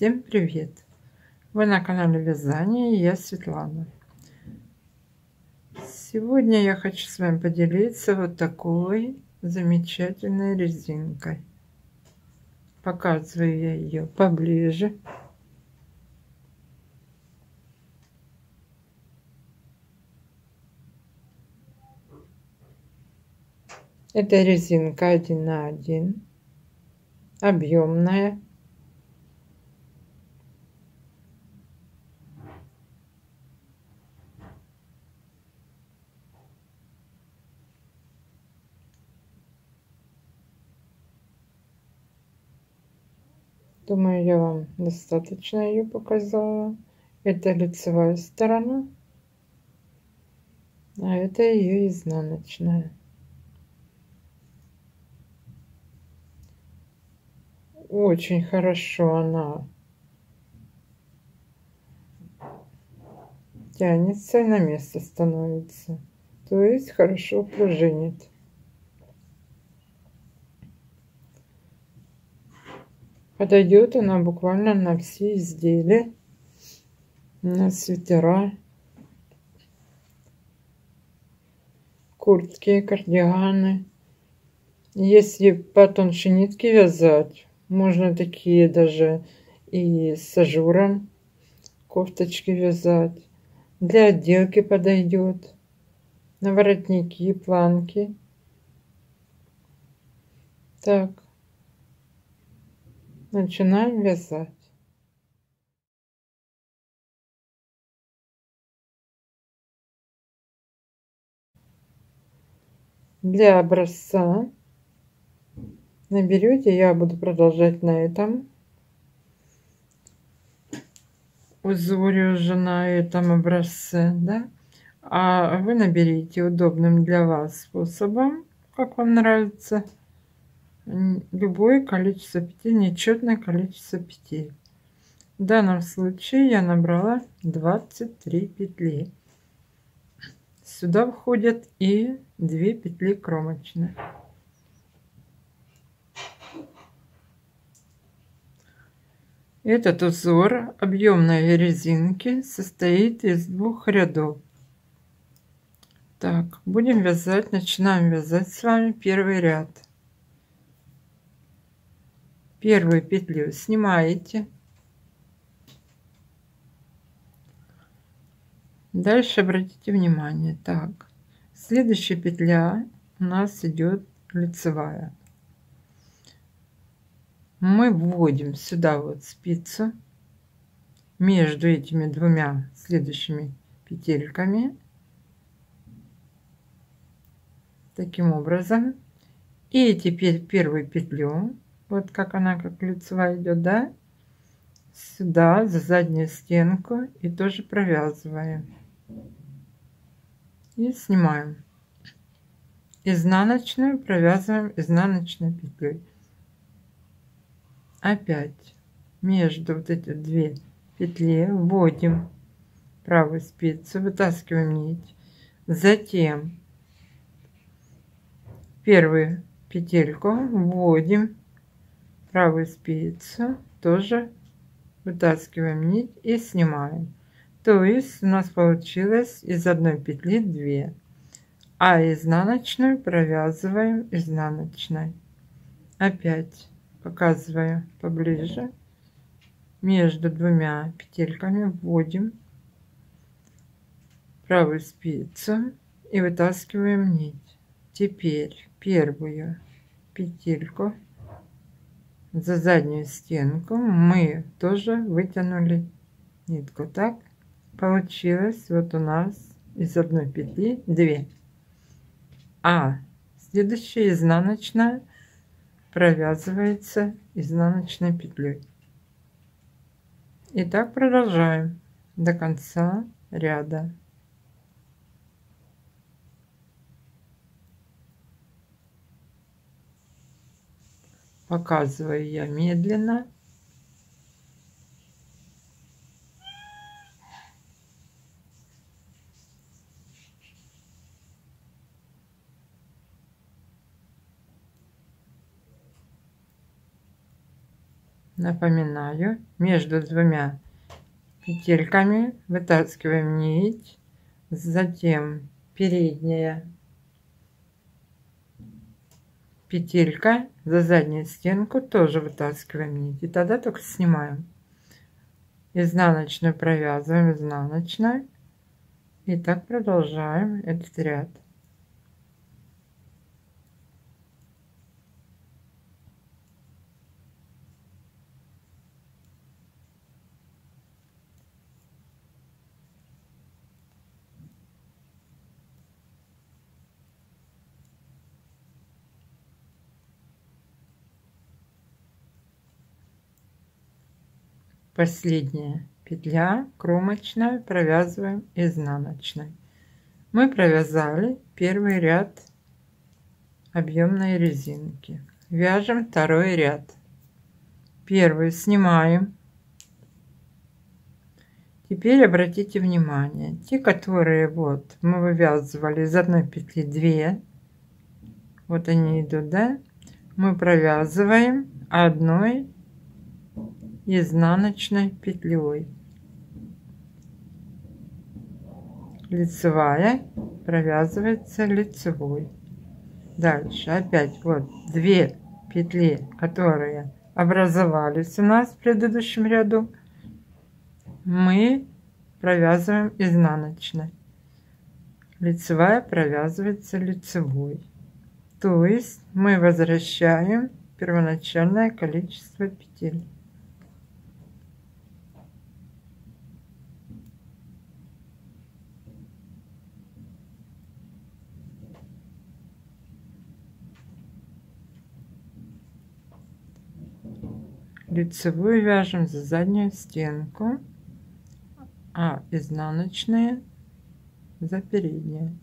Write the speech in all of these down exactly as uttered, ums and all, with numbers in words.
Всем привет! Вы на канале Вязание, и я Светлана. Сегодня я хочу с вами поделиться вот такой замечательной резинкой. Показываю я ее поближе. Это резинка один на один, объемная. Думаю, я вам достаточно ее показала. Это лицевая сторона, а это ее изнаночная. Очень хорошо она тянется и на место становится, то есть хорошо пружинит. Подойдет она буквально на все изделия, на свитера, куртки, кардиганы. Если по тоньше нитке вязать, можно такие даже и с ажуром кофточки вязать. Для отделки подойдет, на воротники, планки. Так, начинаем вязать. Для образца наберете, я буду продолжать на этом узоре уже на этом образце, да, а вы наберите удобным для вас способом, как вам нравится, любое количество петель, нечетное количество петель. В данном случае я набрала двадцать три петли. Сюда входят и две петли кромочные. Этот узор объемной резинки состоит из двух рядов. Так, будем вязать, начинаем вязать с вами первый ряд. Первую петлю снимаете. Дальше обратите внимание, так, следующая петля у нас идет лицевая. Мы вводим сюда вот спицу между этими двумя следующими петельками таким образом, и теперь первую петлю, вот как она как лицевая идет, да, сюда за заднюю стенку и тоже провязываем и снимаем. Изнаночную провязываем изнаночной петлей. Опять между вот эти две петли вводим правую спицу, вытаскиваем нить, затем первую петельку вводим правую спицу, тоже вытаскиваем нить и снимаем. То есть у нас получилось из одной петли две, а изнаночную провязываем изнаночной. Опять показываю поближе, между двумя петельками вводим правую спицу и вытаскиваем нить. Теперь первую петельку за заднюю стенку мы тоже вытянули нитку. Так получилось вот у нас из одной петли две, а следующая изнаночная провязывается изнаночной петлей. И так продолжаем до конца ряда. Показываю я медленно. Напоминаю, между двумя петельками вытаскиваем нить, затем передняя петелька за заднюю стенку тоже вытаскиваем нить, и тогда только снимаем. Изнаночную провязываем изнаночной, и так продолжаем этот ряд. Последняя петля кромочная, провязываем изнаночной. Мы провязали первый ряд объемной резинки. Вяжем второй ряд. Первый снимаем. Теперь обратите внимание, те, которые вот мы вывязывали из одной петли две, вот они идут, да, мы провязываем одной изнаночной петлей. Лицевая провязывается лицевой. Дальше опять вот две петли, которые образовались у нас в предыдущем ряду, мы провязываем изнаночной. Лицевая провязывается лицевой. То есть мы возвращаем первоначальное количество петель. Лицевую вяжем за заднюю стенку, а изнаночные за переднюю.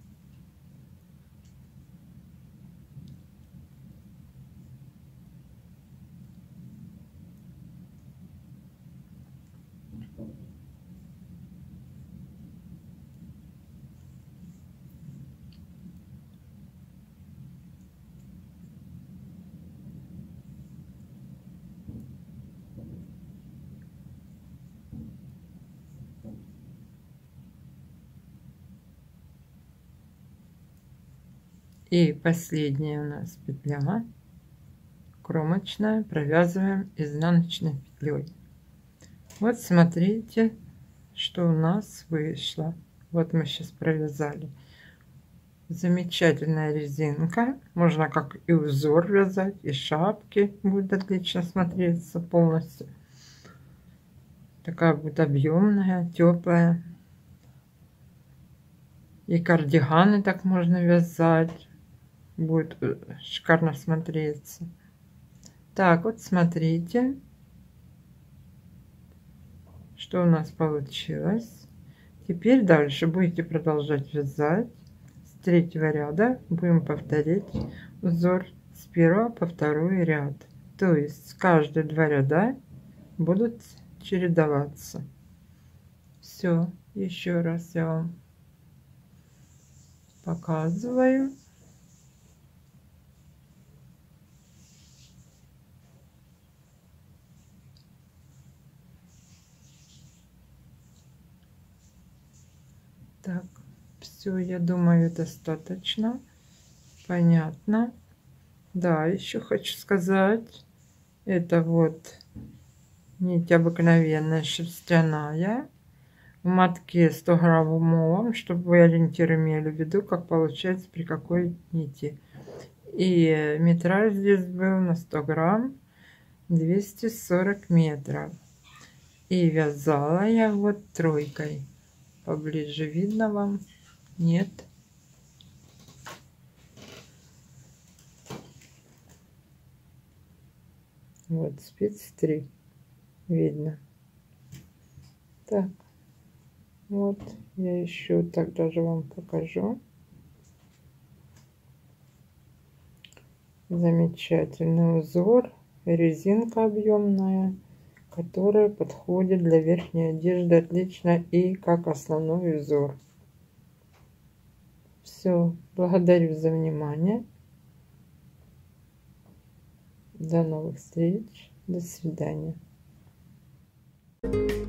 И последняя у нас петля кромочная, провязываем изнаночной петлей. Вот смотрите, что у нас вышло. Вот мы сейчас провязали. Замечательная резинка. Можно как и узор вязать, и шапки будет отлично смотреться полностью. Такая будет объемная, теплая. И кардиганы так можно вязать. Будет шикарно смотреться. Так, вот смотрите, что у нас получилось. Теперь дальше будете продолжать вязать. С третьего ряда будем повторить узор с первого по второй ряд. То есть каждые два ряда будут чередоваться. Все, еще раз я вам показываю. Так, все, я думаю, достаточно понятно. Да, еще хочу сказать, это вот нить обыкновенная шерстяная, в мотке сто граммовом, чтобы вы ориентир имели в виду, как получается при какой нити. И метраж здесь был на сто грамм двести сорок метров. И вязала я вот тройкой. Поближе видно вам? Нет? Вот спиц три. Видно. Так. Вот. Я еще так даже вам покажу. Замечательный узор. Резинка объемная, которая подходит для верхней одежды отлично и как основной узор. Все, благодарю за внимание. До новых встреч. До свидания. Thank you.